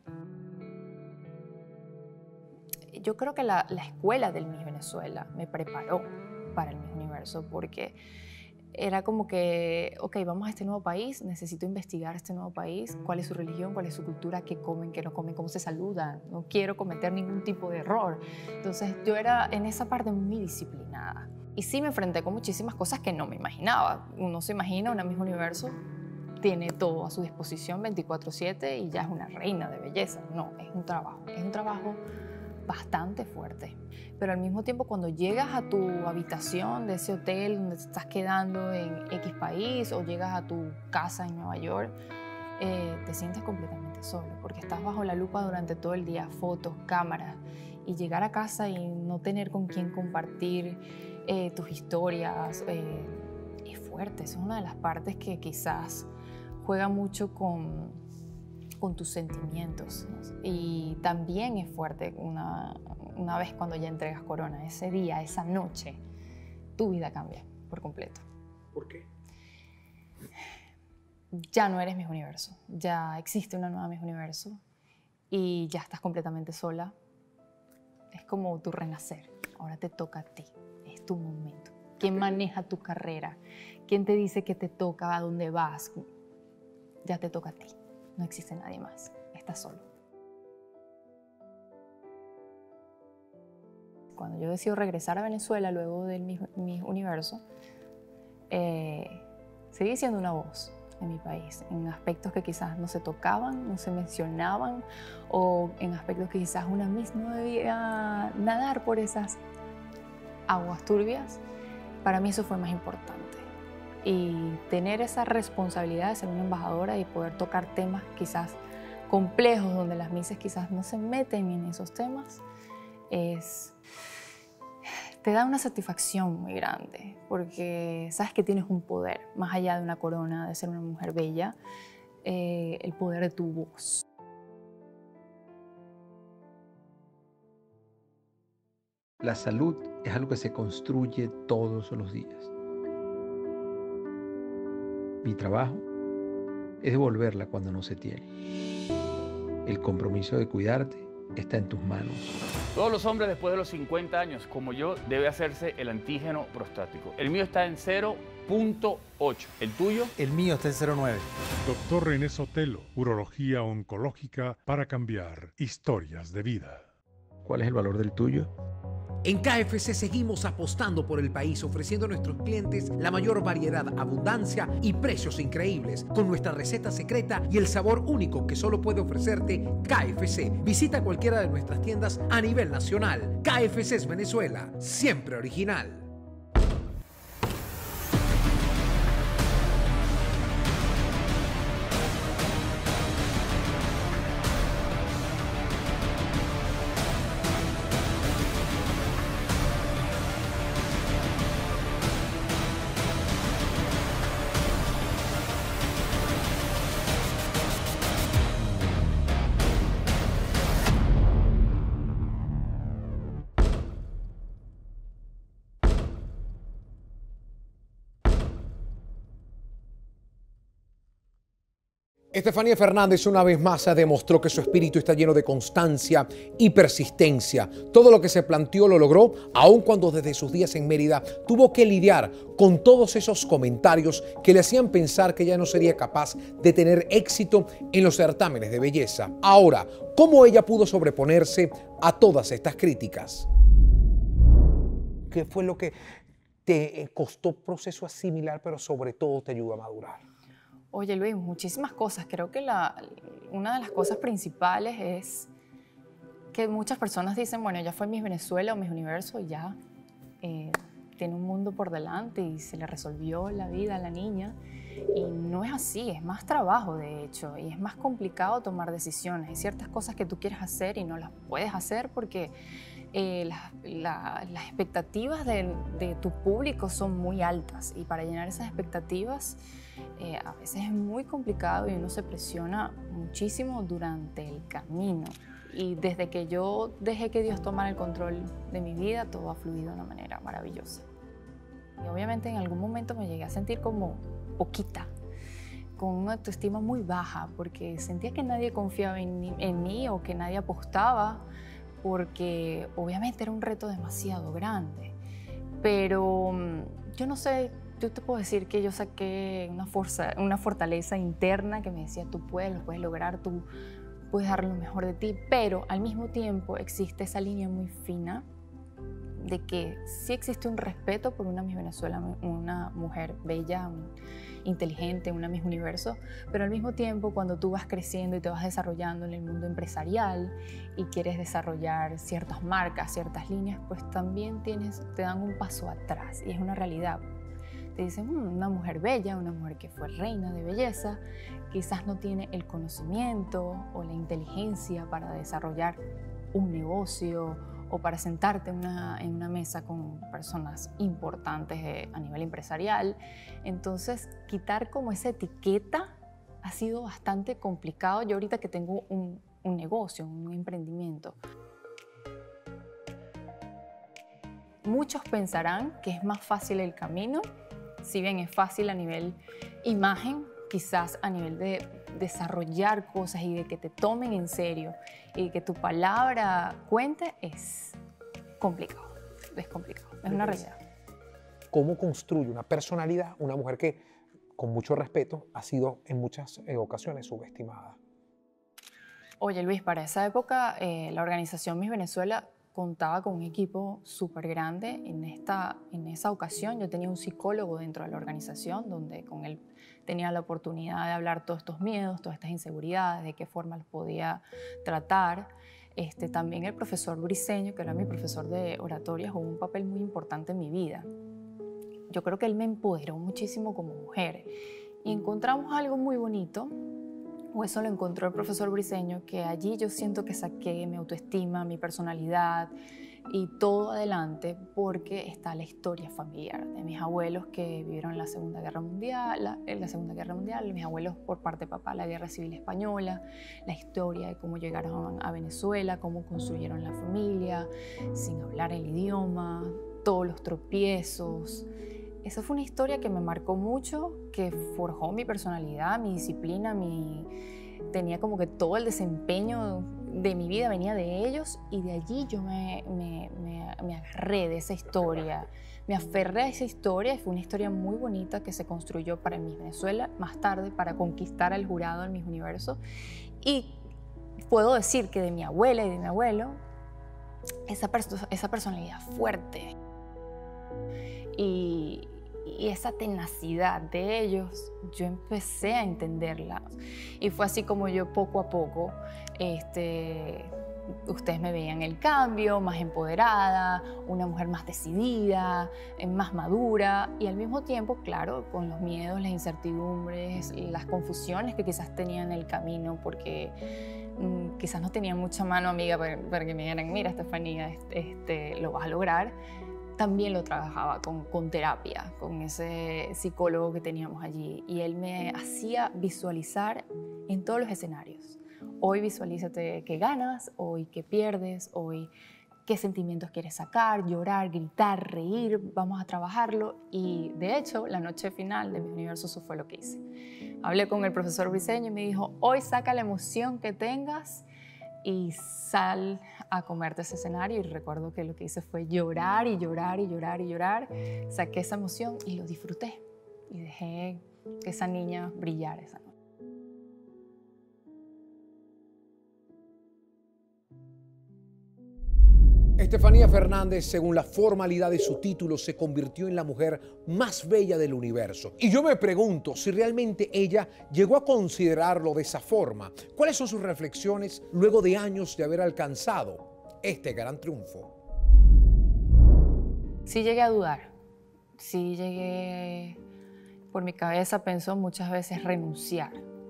Yo creo que la, la escuela del Miss Venezuela me preparó para el Miss Universo porque era como que, ok, vamos a este nuevo país, necesito investigar este nuevo país, cuál es su religión, cuál es su cultura, qué comen, qué no comen, cómo se saludan, no quiero cometer ningún tipo de error. Entonces yo era en esa parte muy disciplinada y sí me enfrenté con muchísimas cosas que no me imaginaba. Uno se imagina una Miss Universo, tiene todo a su disposición veinticuatro siete y ya es una reina de belleza. No, es un trabajo, es un trabajo bastante fuerte. Pero al mismo tiempo cuando llegas a tu habitación de ese hotel donde te estás quedando en X país o llegas a tu casa en Nueva York, eh, te sientes completamente solo porque estás bajo la lupa durante todo el día, fotos, cámaras, y llegar a casa y no tener con quién compartir eh, tus historias eh, es fuerte. Esa es una de las partes que quizás juega mucho con con tus sentimientos, ¿no? Y también es fuerte una, una vez cuando ya entregas corona, ese día, esa noche, tu vida cambia por completo. ¿Por qué? Ya no eres Miss Universo, ya existe una nueva Miss Universo y ya estás completamente sola. Es como tu renacer, ahora te toca a ti, es tu momento. ¿Quién maneja tu carrera? ¿Quién te dice que te toca, a dónde vas? Ya te toca a ti. No existe nadie más, estás solo. Cuando yo decido regresar a Venezuela luego del Miss, Miss Universo, eh, seguí siendo una voz en mi país, en aspectos que quizás no se tocaban, no se mencionaban, o en aspectos que quizás una Miss no debía nadar por esas aguas turbias. Para mí eso fue más importante. Y tener esa responsabilidad de ser una embajadora y poder tocar temas quizás complejos donde las misses quizás no se meten en esos temas, es, te da una satisfacción muy grande porque sabes que tienes un poder, más allá de una corona, de ser una mujer bella, eh, el poder de tu voz. La salud es algo que se construye todos los días. Mi trabajo es devolverla cuando no se tiene. El compromiso de cuidarte está en tus manos. Todos los hombres después de los cincuenta años, como yo, debe hacerse el antígeno prostático. El mío está en cero punto ocho. ¿El tuyo? El mío está en cero punto nueve. Doctor René Sotelo, urología oncológica para cambiar historias de vida. ¿Cuál es el valor del tuyo? En K F C seguimos apostando por el país, ofreciendo a nuestros clientes la mayor variedad, abundancia y precios increíbles, con nuestra receta secreta y el sabor único que solo puede ofrecerte K F C. Visita cualquiera de nuestras tiendas a nivel nacional. K F C es Venezuela, siempre original. Estefanía Fernández una vez más demostró que su espíritu está lleno de constancia y persistencia. Todo lo que se planteó lo logró, aun cuando desde sus días en Mérida tuvo que lidiar con todos esos comentarios que le hacían pensar que ella no sería capaz de tener éxito en los certámenes de belleza. Ahora, ¿cómo ella pudo sobreponerse a todas estas críticas? ¿Qué fue lo que te costó proceso asimilar, pero sobre todo te ayudó a madurar? Oye, Luis, muchísimas cosas. Creo que la, una de las cosas principales es que muchas personas dicen, bueno, ya fue Miss Venezuela o Miss Universo y ya eh, tiene un mundo por delante y se le resolvió la vida a la niña. Y no es así, es más trabajo, de hecho, y es más complicado tomar decisiones. Hay ciertas cosas que tú quieres hacer y no las puedes hacer porque eh, la, la, las expectativas de, de tu público son muy altas y para llenar esas expectativas Eh, a veces es muy complicado y uno se presiona muchísimo durante el camino. Y desde que yo dejé que Dios tomara el control de mi vida, todo ha fluido de una manera maravillosa. Y obviamente en algún momento me llegué a sentir como poquita, con una autoestima muy baja, porque sentía que nadie confiaba en mí, en mí o que nadie apostaba, porque obviamente era un reto demasiado grande. Pero yo no sé, yo te puedo decir que yo saqué una, fuerza, una fortaleza interna que me decía, tú puedes, lo puedes lograr, tú puedes dar lo mejor de ti, pero al mismo tiempo existe esa línea muy fina de que sí existe un respeto por una Miss Venezuela, una mujer bella, un, inteligente, una Miss Universo, pero al mismo tiempo cuando tú vas creciendo y te vas desarrollando en el mundo empresarial y quieres desarrollar ciertas marcas, ciertas líneas, pues también tienes, te dan un paso atrás y es una realidad. Te dicen, mmm, una mujer bella, una mujer que fue reina de belleza, quizás no tiene el conocimiento o la inteligencia para desarrollar un negocio o para sentarte en una, en una mesa con personas importantes eh, a nivel empresarial. Entonces, quitar como esa etiqueta ha sido bastante complicado. Yo ahorita que tengo un, un negocio, un emprendimiento, muchos pensarán que es más fácil el camino. Si bien es fácil a nivel imagen, quizás a nivel de desarrollar cosas y de que te tomen en serio y que tu palabra cuente, es complicado, es complicado, es una realidad. ¿Cómo construye una personalidad una mujer que, con mucho respeto, ha sido en muchas eh, ocasiones subestimada? Oye, Luis, para esa época eh, la organización Miss Venezuela contaba con un equipo súper grande. En, esta, en esa ocasión yo tenía un psicólogo dentro de la organización donde con él tenía la oportunidad de hablar todos estos miedos, todas estas inseguridades, de qué forma los podía tratar. Este, también el profesor Briceño, que era mi profesor de oratoria, jugó un papel muy importante en mi vida. Yo creo que él me empoderó muchísimo como mujer y encontramos algo muy bonito, o eso lo encontró el profesor Briceño, que allí yo siento que saqué mi autoestima, mi personalidad y todo adelante porque está la historia familiar de mis abuelos que vivieron la Segunda Guerra Mundial, la, en la Segunda Guerra Mundial, mis abuelos por parte de papá, la Guerra Civil Española, la historia de cómo llegaron a Venezuela, cómo construyeron la familia, sin hablar el idioma, todos los tropiezos. Esa fue una historia que me marcó mucho, que forjó mi personalidad, mi disciplina, mi... tenía como que todo el desempeño de mi vida venía de ellos y de allí yo me, me, me, me agarré de esa historia, me aferré a esa historia y fue una historia muy bonita que se construyó para Miss Venezuela, más tarde para conquistar al jurado en Miss Universo. Y puedo decir que de mi abuela y de mi abuelo esa, perso esa personalidad fuerte y, y esa tenacidad de ellos, yo empecé a entenderla. Y fue así como yo poco a poco, este, ustedes me veían el cambio, más empoderada, una mujer más decidida, más madura y al mismo tiempo, claro, con los miedos, las incertidumbres, las confusiones que quizás tenía en el camino porque mmm, quizás no tenía mucha mano amiga para, para que me dijeran, mira, Estefanía, este, este, lo vas a lograr. También lo trabajaba con, con terapia, con ese psicólogo que teníamos allí y él me hacía visualizar en todos los escenarios. Hoy visualízate qué ganas, hoy qué pierdes, hoy qué sentimientos quieres sacar, llorar, gritar, reír, vamos a trabajarlo. Y de hecho, la noche final de Miss Universo eso fue lo que hice. Hablé con el profesor Briceño y me dijo, hoy saca la emoción que tengas y sal a comerte ese escenario. Y recuerdo que lo que hice fue llorar y llorar y llorar y llorar. Saqué esa emoción y lo disfruté. Y dejé que esa niña brillara esa noche. Estefanía Fernández, según la formalidad de su título, se convirtió en la mujer más bella del universo. Y yo me pregunto si realmente ella llegó a considerarlo de esa forma. ¿Cuáles son sus reflexiones luego de años de haber alcanzado este gran triunfo? Sí llegué a dudar. Sí llegué... Por mi cabeza pensó muchas veces renunciar.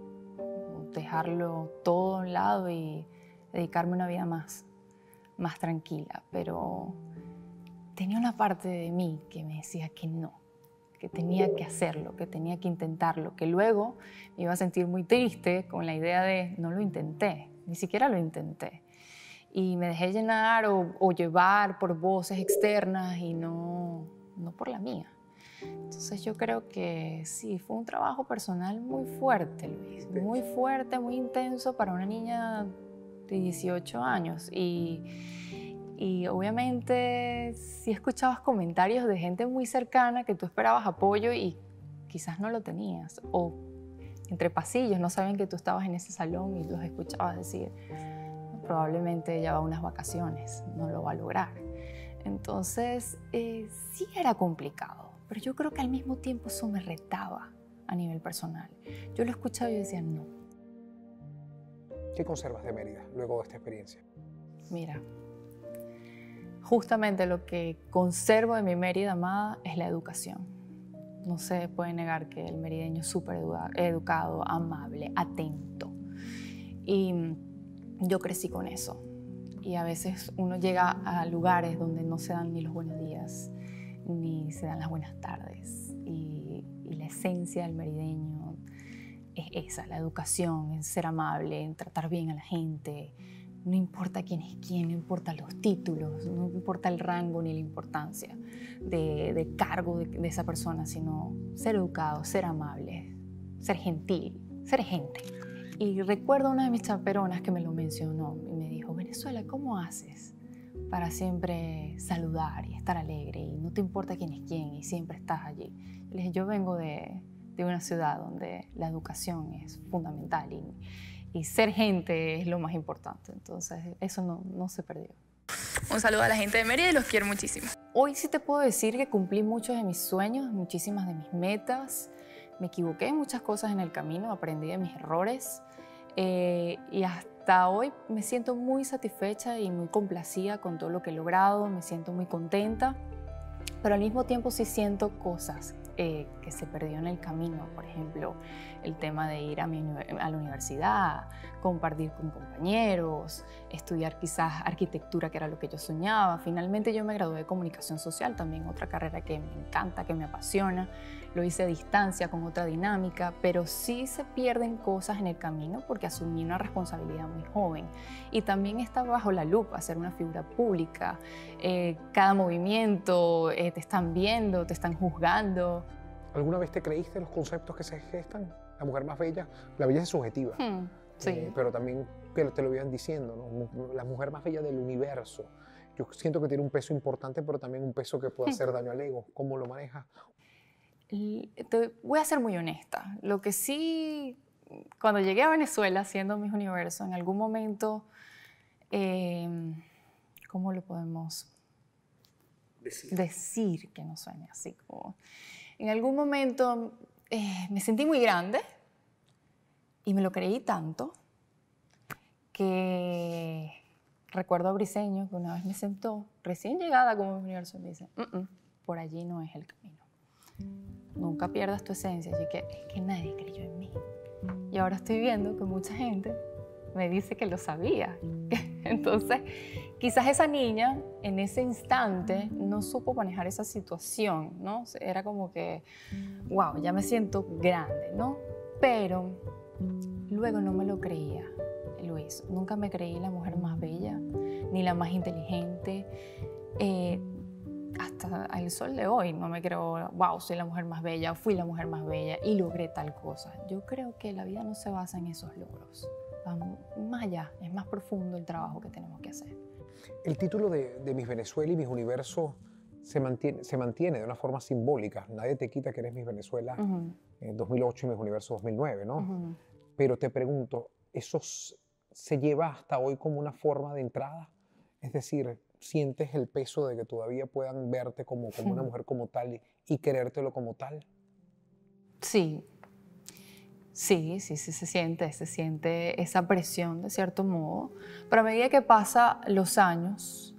Dejarlo todo a un lado y dedicarme a una vida más. más tranquila, pero tenía una parte de mí que me decía que no, que tenía que hacerlo, que tenía que intentarlo, que luego me iba a sentir muy triste con la idea de no lo intenté, ni siquiera lo intenté. Y me dejé llenar o, o llevar por voces externas y no, no por la mía. Entonces yo creo que sí, fue un trabajo personal muy fuerte, Luis, muy fuerte, muy intenso para una niña de dieciocho años y, y obviamente sí escuchabas comentarios de gente muy cercana que tú esperabas apoyo y quizás no lo tenías o entre pasillos no saben que tú estabas en ese salón y los escuchabas decir probablemente ella va a unas vacaciones, no lo va a lograr. Entonces eh, sí era complicado, pero yo creo que al mismo tiempo eso me retaba a nivel personal. Yo lo escuchaba y decía no. ¿Qué conservas de Mérida luego de esta experiencia? Mira, justamente lo que conservo de mi Mérida amada es la educación. No se puede negar que el merideño es súper educado, amable, atento. Y yo crecí con eso. Y a veces uno llega a lugares donde no se dan ni los buenos días, ni se dan las buenas tardes. Y, y la esencia del merideño es esa, la educación, en ser amable, en tratar bien a la gente. No importa quién es quién, no importa los títulos, no importa el rango ni la importancia de, de cargo de, de esa persona, sino ser educado, ser amable, ser gentil, ser gente. Y recuerdo a una de mis chaperonas que me lo mencionó y me dijo, Venezuela, ¿cómo haces para siempre saludar y estar alegre y no te importa quién es quién y siempre estás allí? Y le dije, yo vengo de, de una ciudad donde la educación es fundamental y, y ser gente es lo más importante. Entonces eso no, no se perdió. Un saludo a la gente de Mérida y los quiero muchísimo. Hoy sí te puedo decir que cumplí muchos de mis sueños, muchísimas de mis metas. Me equivoqué en muchas cosas en el camino, aprendí de mis errores eh, y hasta hoy me siento muy satisfecha y muy complacida con todo lo que he logrado, me siento muy contenta, pero al mismo tiempo sí siento cosas eh, que se perdió en el camino, por ejemplo, el tema de ir a, mi, a la universidad, compartir con compañeros, estudiar quizás arquitectura, que era lo que yo soñaba. Finalmente yo me gradué de comunicación social, también otra carrera que me encanta, que me apasiona. Lo hice a distancia con otra dinámica, pero sí se pierden cosas en el camino porque asumí una responsabilidad muy joven. Y también está bajo la lupa ser una figura pública. Eh, cada movimiento eh, te están viendo, te están juzgando. ¿Alguna vez te creíste los conceptos que se gestan? La mujer más bella, la belleza es subjetiva, Hmm, sí. eh, pero también que te lo iban diciendo, ¿no? La mujer más bella del universo. Yo siento que tiene un peso importante, pero también un peso que puede hacer daño al ego. ¿Cómo lo manejas? Te voy a ser muy honesta. Lo que sí, cuando llegué a Venezuela siendo Miss Universo, en algún momento, eh, ¿cómo lo podemos decir, decir que no suene así? Como, en algún momento eh, me sentí muy grande y me lo creí tanto que recuerdo a Briseño que una vez me sentó, recién llegada como universo, y me dice, mm -mm, por allí no es el camino. Nunca pierdas tu esencia. Así que es que nadie creyó en mí. Y ahora estoy viendo que mucha gente me dice que lo sabía. Entonces, quizás esa niña en ese instante no supo manejar esa situación, ¿no? Era como que, wow, ya me siento grande, ¿no? Pero luego no me lo creía, Luis. Nunca me creí la mujer más bella, ni la más inteligente. Eh, hasta el sol de hoy no me creo, wow, soy la mujer más bella, fui la mujer más bella y logré tal cosa. Yo creo que la vida no se basa en esos logros. Va más allá, es más profundo el trabajo que tenemos que hacer. El título de, de Miss Venezuela y Miss Universo se mantiene, se mantiene de una forma simbólica. Nadie te quita que eres Miss Venezuela uh-huh. en dos mil ocho y Miss Universo dos mil nueve, ¿no? Uh-huh. Pero te pregunto, ¿eso se lleva hasta hoy como una forma de entrada? Es decir, ¿sientes el peso de que todavía puedan verte como, como una mujer como tal y, y querértelo como tal? Sí, sí, sí, sí, se siente, se siente esa presión de cierto modo, pero a medida que pasan los años,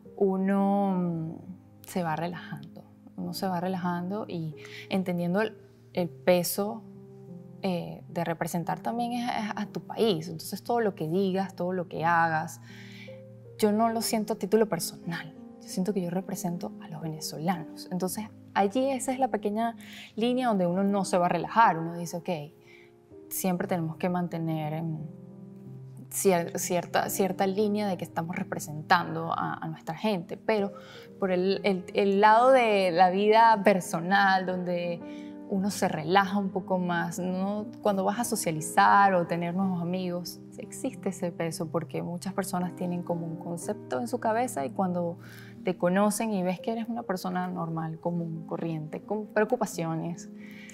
uno se va relajando, uno se va relajando y entendiendo el, el peso eh, de representar también a, a tu país. Entonces todo lo que digas, todo lo que hagas, yo no lo siento a título personal, yo siento que yo represento a los venezolanos. Entonces allí esa es la pequeña línea donde uno no se va a relajar, uno dice, ok, siempre tenemos que mantener cier cierta, cierta línea de que estamos representando a, a nuestra gente, pero por el, el, el lado de la vida personal, donde uno se relaja un poco más, ¿no? Cuando vas a socializar o tener nuevos amigos, existe ese peso porque muchas personas tienen como un concepto en su cabeza y cuando te conocen y ves que eres una persona normal, común, corriente, con preocupaciones,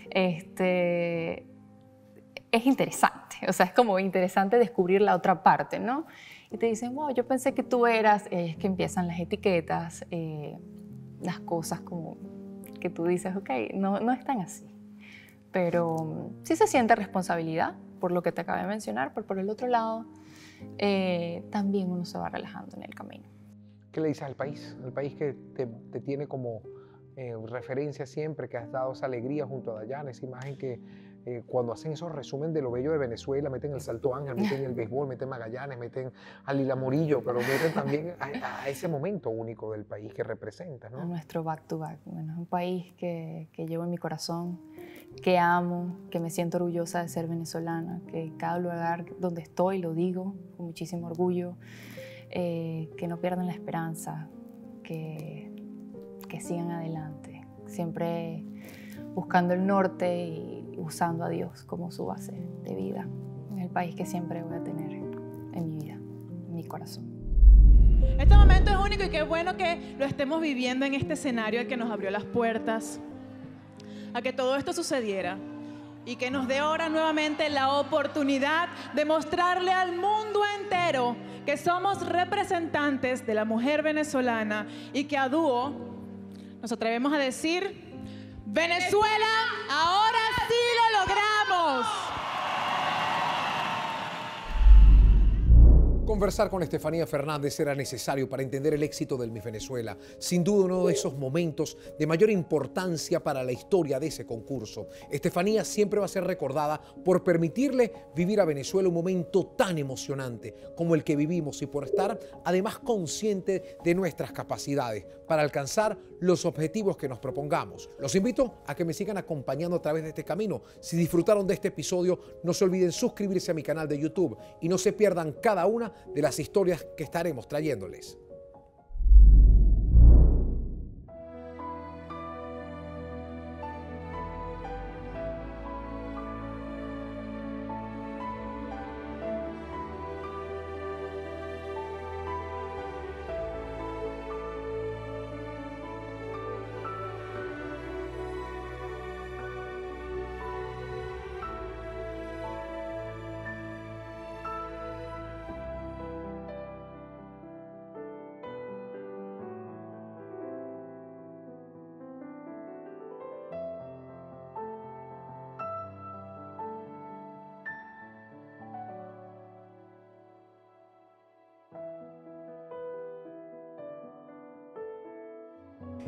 este, es interesante. O sea, es como interesante descubrir la otra parte, ¿no? Y te dicen, wow, yo pensé que tú eras, eh, es que empiezan las etiquetas, eh, las cosas como que tú dices, ok, no, no es tan así. Pero sí se siente responsabilidad por lo que te acabé de mencionar, pero por el otro lado, eh, también uno se va relajando en el camino. ¿Qué le dices al país? El país que te, te tiene como eh, referencia siempre, que has dado esa alegría junto a Dayana, esa imagen que eh, cuando hacen esos resumen de lo bello de Venezuela, meten el Salto Ángel, meten el béisbol, meten Magallanes, meten a Lila Morillo, pero meten también a, a ese momento único del país que representa, ¿no? A nuestro back to back. Bueno, es un país que, que llevo en mi corazón, que amo, que me siento orgullosa de ser venezolana, que en cada lugar donde estoy lo digo con muchísimo orgullo, eh, que no pierdan la esperanza, que, que sigan adelante, siempre buscando el norte y usando a Dios como su base de vida. Es el país que siempre voy a tener en mi vida, en mi corazón. Este momento es único y qué bueno que lo estemos viviendo en este escenario que nos abrió las puertas a que todo esto sucediera y que nos dé ahora nuevamente la oportunidad de mostrarle al mundo entero que somos representantes de la mujer venezolana y que a dúo nos atrevemos a decir: ¡Venezuela, ahora sí lo logramos! Conversar con Estefanía Fernández era necesario para entender el éxito del Miss Venezuela. Sin duda uno de esos momentos de mayor importancia para la historia de ese concurso. Estefanía siempre va a ser recordada por permitirle vivir a Venezuela un momento tan emocionante como el que vivimos y por estar además consciente de nuestras capacidades para alcanzar los objetivos que nos propongamos. Los invito a que me sigan acompañando a través de este camino. Si disfrutaron de este episodio, no se olviden suscribirse a mi canal de YouTube y no se pierdan cada una de las historias que estaremos trayéndoles.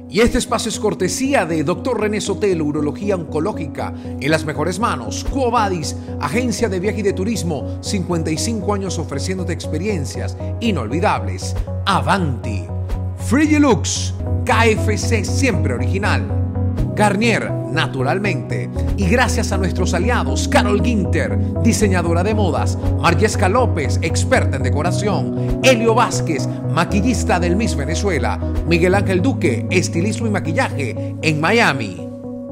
Y este espacio es cortesía de doctor René Sotelo, Urología Oncológica, en las mejores manos. Quo Vadis, agencia de viaje y de turismo, cincuenta y cinco años ofreciéndote experiencias inolvidables. Avanti. Frigilux, K F C siempre original. Garnier, naturalmente. Y gracias a nuestros aliados, Carol Ginter, diseñadora de modas, Marquesca López, experta en decoración, Helio Vázquez, maquillista del Miss Venezuela, Miguel Ángel Duque, estilismo y maquillaje en Miami.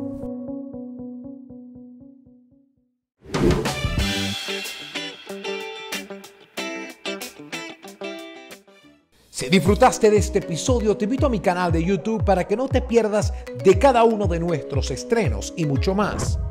Si disfrutaste de este episodio, te invito a mi canal de YouTube para que no te pierdas de cada uno de nuestros estrenos y mucho más.